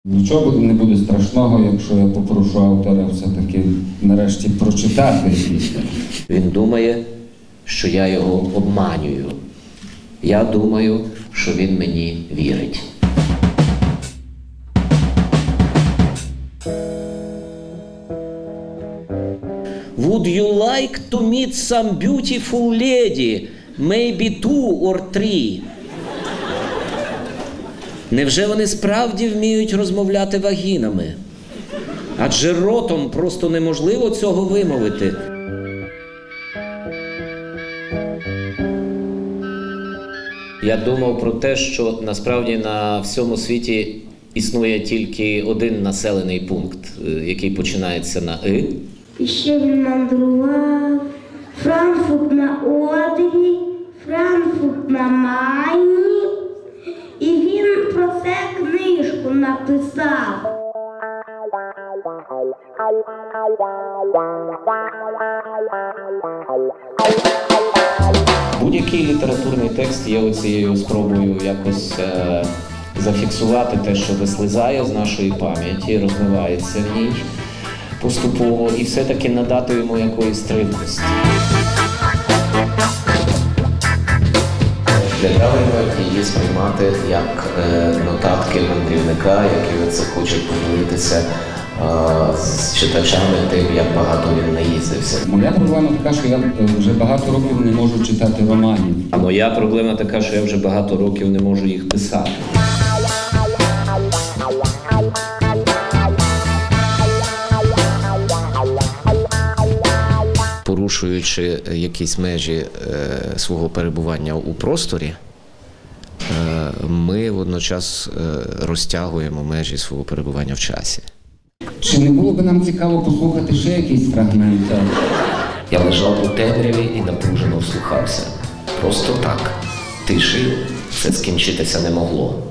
Нічого не буде страшного, якщо я попрошу автора все-таки нарешті прочитати пісню. Він думає, що я його обманюю. Я думаю, що він мені вірить. Would you like to meet some beautiful lady? Maybe 2 or 3. Невже вони справді вміють розмовляти вагінами? Адже ротом просто неможливо цього вимовити. Я думав про те, що насправді на всьому світі існує тільки один населений пункт, який починається на «и». І ще він мандрував, Франкфурт на Одрі, Франкфурт на Майні, і він про це книжку написав. Будь-який літературний текст є оцією спробою якось зафіксувати те, що вислизає з нашої пам'яті, розвивається в ній поступово і все-таки надати йому якоїсь тривкості. Для Галина її сприймати як нотатки мандрівника, які оце хочуть поділитися з читачами тим, як багато він наїздився. Моя проблема така, що я вже багато років не можу читати романів. А моя проблема така, що я вже багато років не можу їх писати. Порушуючи якісь межі свого перебування у просторі, ми водночас розтягуємо межі свого перебування в часі. Чи не було б нам цікаво послухати ще якийсь фрагмент? Я лежав у темряві і напружено вслухався. Просто так. Тишею це скінчитися не могло.